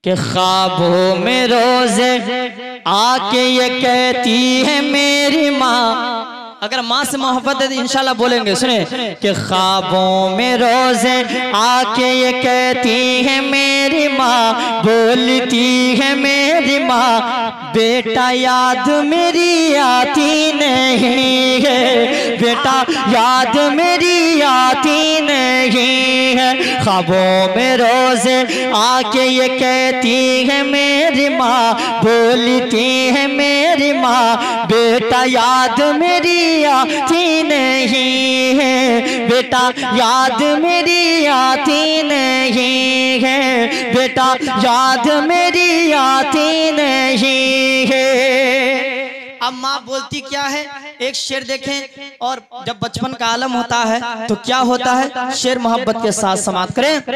कि ख्वाबों में रोजे आके ये कहती है मेरी माँ। अगर माँ से मोहब्बत है तो इंशाल्लाह बोलेंगे। सुने कि ख्वाबों में रोजे आके ये कहती है मेरी माँ, बोलती है मेरी माँ, बेटा याद मेरी आती नहीं है, बेटा याद मेरी आती नहीं है। ख्वाबों में रोजे आके ये कहती है मेरी माँ, बोलती है मेरी माँ, बेटा याद मेरी आती नहीं है, बेटा याद मेरी आती नहीं है, बेटा याद मेरी आती नहीं है। अब माँ बोलती क्या है, एक शेर देखें। और जब बचपन का आलम होता है तो क्या होता है, शेर मोहब्बत के साथ समाप्त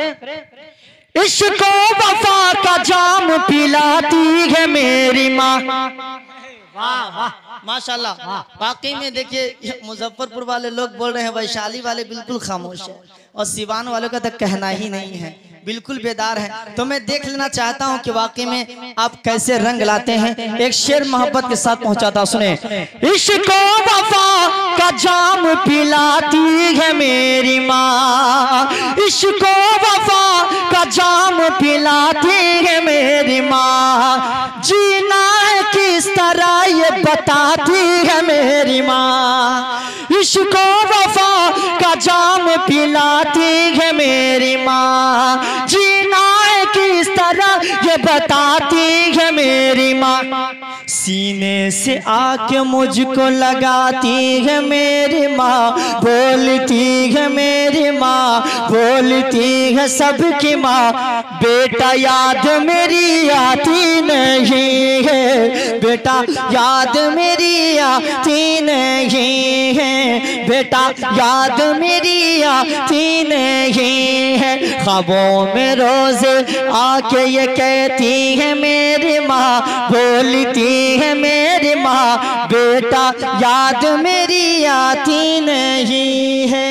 करें। इश्क वफा का जाम पिलाती है मेरी माँ। वाह वाह माशाल्लाह। वाकई में देखिए मुजफ्फरपुर वाले लोग बोल रहे हैं, वैशाली वाले बिल्कुल खामोश है और सिवान वालों का तो कहना ही नहीं है, बिल्कुल बेदार है। तो मैं देख लेना चाहता हूं कि वाकई में आप कैसे रंग लाते हैं। एक शेर मोहब्बत के साथ पहुंचाता, सुने। इश्क वफा का जाम पिलाती है मेरी माँ, इश्क वफा का जाम पिलाती है मेरी माँ, जीना है किस तरह ये बताती है मेरी माँ, इश्क वफा का जाम पिलाती है मेरी माँ, जीना है किस तरह ये बताती है मेरी माँ, सीने से आके मुझको लगाती है मेरी माँ, बोलती है मेरी माँ, बोलती है सबकी माँ, बेटा याद मेरी आती नहीं है, बेटा याद मेरी आती नहीं है, बेटा याद मेरी आती नहीं है। ख्वाबों में रोजे आके ये कहती है मेरी माँ, बोलती है मेरी माँ, बेटा याद मेरी आती नहीं है।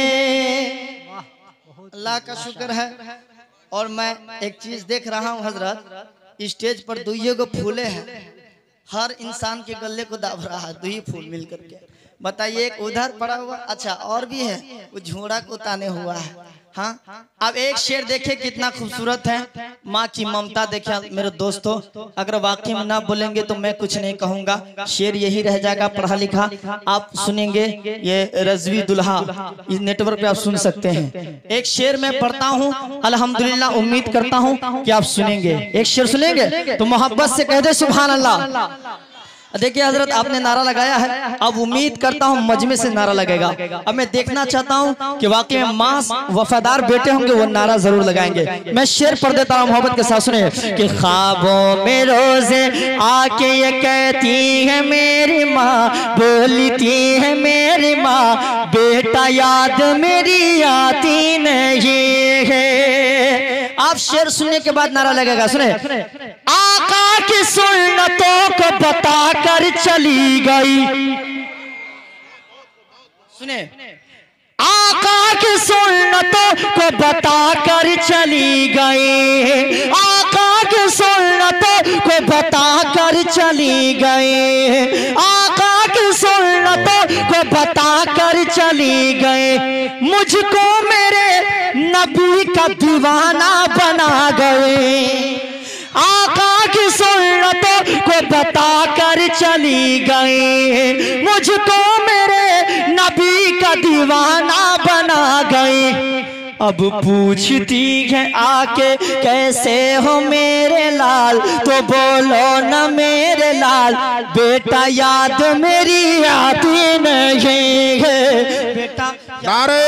अल्लाह का शुक्र है। और मैं एक चीज देख रहा हूँ हजरत, स्टेज पर दुइये को फूले हैं, हर इंसान के गले को दाब रहा है दुई फूल मिल करके। बताइए, एक उधर पड़ा हुआ, अच्छा और भी है, वो झोड़ा को ताने हुआ है। हाँ, अब एक शेर देखे कितना खूबसूरत है, माँ की ममता देखे मेरे दोस्तों। अगर वाकई में ना बोलेंगे तो मैं कुछ नहीं कहूँगा, शेर यही रह जाएगा पढ़ा लिखा। आप सुनेंगे, ये रजवी दुल्हा इस नेटवर्क पे आप सुन सकते हैं। एक शेर मैं पढ़ता हूँ, अल्हम्दुलिल्लाह उम्मीद करता हूँ कि आप सुनेंगे। एक शेर सुनेंगे तो मोहब्बत से कह दे सुभान अल्लाह। देखिए हजरत, आपने नारा लगाया है, अब उम्मीद करता हूँ मजमे से नारा लगेगा। अब मैं देखना चाहता हूँ कि वाकई में माँ वफादार बेटे होंगे, वो नारा जरूर लगाएंगे। मैं शेर पढ़ देता हूँ मोहब्बत के साथ, सुने कि ख्वाबों में रोजे आके ये कहती है मेरी माँ, बोलती है मेरी माँ, बेटा याद मेरी आती नहीं है। आप शेर सुनने के बाद नारा लगेगा, सुने। आका की सुन्नतों को बता कर चली गई, सुने, आका की सुन्नतों को बता कर चली गई, आका की सुन्नतों को बता कर चली गई, आका की सुन्नतों को बता कर चली गई, मुझको मेरे नबी का दीवाना बना गए, आका की सुन्नतों को बता कर चली गई, मुझको मेरे नबी का दीवाना बना गई। अब पूछती है आके कैसे हो मेरे लाल, तो बोलो न मेरे लाल, बेटा याद मेरी आती नहीं है, बेटा नारे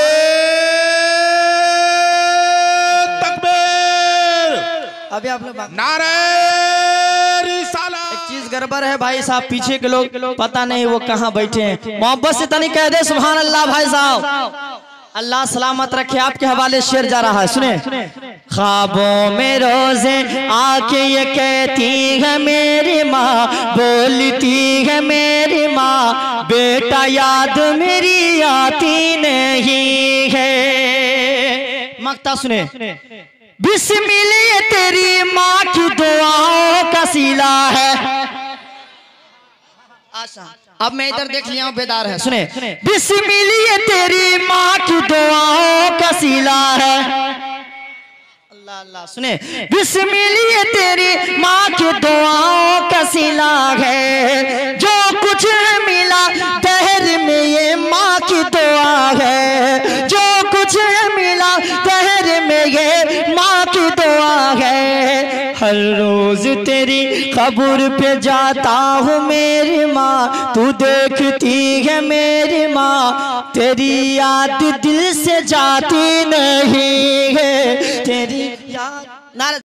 अभी आप लोग नारे रिसालत। एक चीज गड़बड़ है भाई साहब, पीछे के लोग पता नहीं वो कहाँ बैठे हैं। मोहब्बत से तनी कह दे सुभान अल्लाह भाई साहब। अल्लाह सलामत रखे। आपके हवाले शेर जा रहा है, सुने। ख्वाबों में रोजे आके ये कहती है मेरी माँ, बोलती है मेरी माँ, बेटा याद मेरी आती नहीं है। मक्ता सुने। बिस्मिल्लाह तेरी माँ की दुआ अब मैं इधर देख लिया हूँ, बेदार है, सुने। बिस्मिल्लाह तेरी माँ की दुआओं का सिला है, अल्लाह अल्लाह, सुने। बिस्मिल्लाह तेरी माँ की दुआओं का सिला है, जो कुछ मिला दहर में ये माँ की दुआ है, जो कुछ मिला दहर में ये माँ की दुआ है। हर रोज तेरी कब्र पे जाता हूँ मेरी माँ, तू देखती है मेरी माँ, तेरी याद दिल से जाती नहीं है, तेरी याद।